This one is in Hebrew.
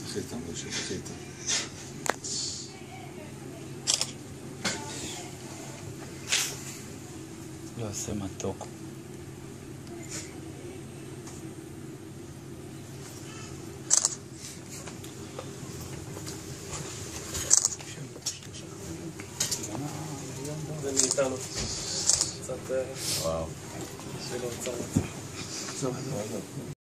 קחי איתם, משה, קחי איתם. לא עושה מתוק. זה מאיתנו. קצת... וואו. שלא צרת.